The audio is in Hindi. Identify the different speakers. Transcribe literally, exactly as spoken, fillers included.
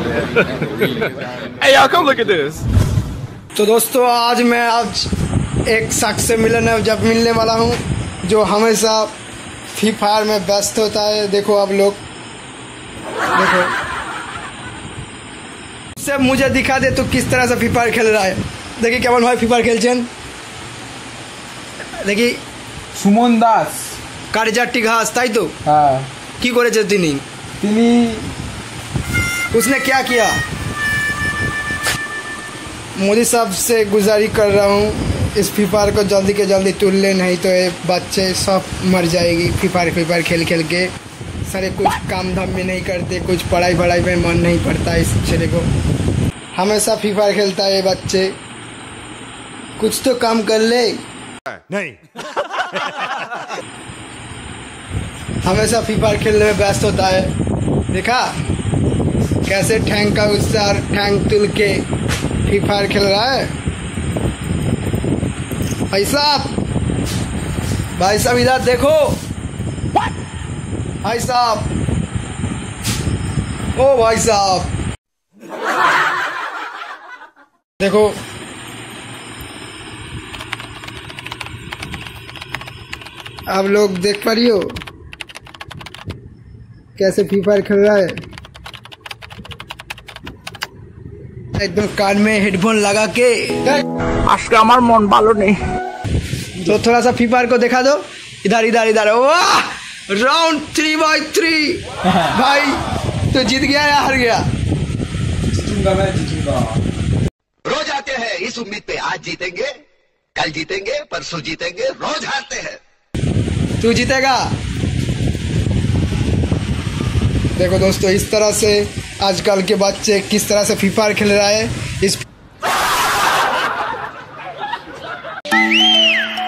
Speaker 1: Hey y'all, come look at this.
Speaker 2: तो दोस्तों आज मैं आज एक शख्स से मिलने जब मिलने वाला हूँ जो हमेशा फ्री फायर में व्यस्त होता है। देखो आप लोग, देखो से मुझे दिखा दे तो किस तरह से फ्री फायर खेल रहा है। देखिए केमन भाई फ्री फायर खेलছেন, देखिए
Speaker 3: সুমন দাস
Speaker 2: কারিজাটি ঘাস, তাই তো?
Speaker 3: হ্যাঁ,
Speaker 2: কি করেছে তিনি
Speaker 3: তিনি
Speaker 2: उसने क्या किया? मोदी साहब से गुजारिश कर रहा हूँ इस फ्री फायर को जल्दी के जल्दी तोड़ ले, नहीं तो ये बच्चे सब मर जाएगी। फ्री फायर फ्री फायर खेल खेल के सारे कुछ काम धाम में नहीं करते, कुछ पढ़ाई पढ़ाई में मन नहीं पड़ता इस चेहरे को। हमेशा फ्री फायर खेलता है बच्चे, कुछ तो काम कर ले।
Speaker 1: नहीं।
Speaker 2: हमेशा फ्री फायर खेलने में व्यस्त होता है। देखा कैसे टैंक का उत्साह टैंक तुल के फ्री फायर खेल रहा है। भाई साहब, भाई साहब इधर देखो, भाई साहब, ओ भाई साहब देखो, आप लोग देख पा रही हो कैसे फ्री फायर खेल रहा है। एकदम कान में हेडफोन लगा के।
Speaker 3: आज का हमार मन भालो नहीं,
Speaker 2: तो थोड़ा सा फ्री फायर को दिखा दो। इधर इधर इधर, वाह राउंड थ्री बाई थ्री। भाई तो जीत गया या हार गया?
Speaker 3: जीतूंगा मैं, जीतूंगा।
Speaker 4: रोज आते हैं इस उम्मीद पे, आज जीतेंगे, कल जीतेंगे, परसों जीतेंगे, रोज हारते हैं।
Speaker 2: तू जीतेगा। देखो दोस्तों, इस तरह से आजकल के बच्चे किस तरह से फ्री फायर खेल रहा है। इस